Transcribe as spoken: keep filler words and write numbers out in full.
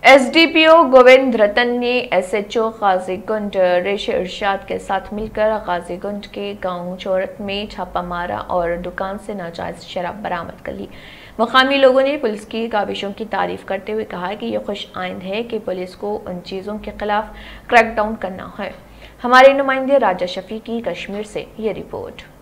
SDPO Govind रतन ने SHO गाजीगुंड रेशे इरशाद के साथ मिलकर गाजीगुंड के गांव चौरत में छापा मारा और दुकान से नाजायज शराब बरामद कर ली। मुकामी लोगों ने पुलिस की काविशों की तारीफ करते हुए कहा कि यह खुश आइंद है कि पुलिस को उन चीज़ों के खिलाफ क्रैकडाउन करना है। हमारे नुमाइंदे राजा शफी की कश्मीर से ये रिपोर्ट।